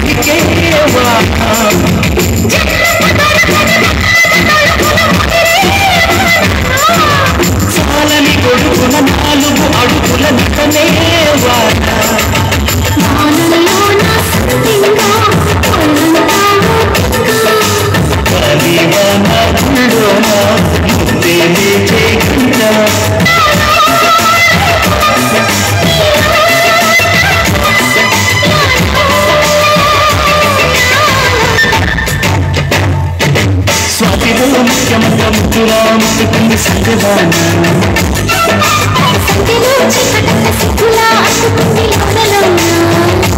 చాలని కొడుకున 4 అడుగుల నటనేవాట స్వాతిలో ముఖ్యమంత్ర ముద్దులా ముట్టుకుంది సంగదాన సంగలో చీకట సిగ్గులా అట్టుకుంది లోనలోన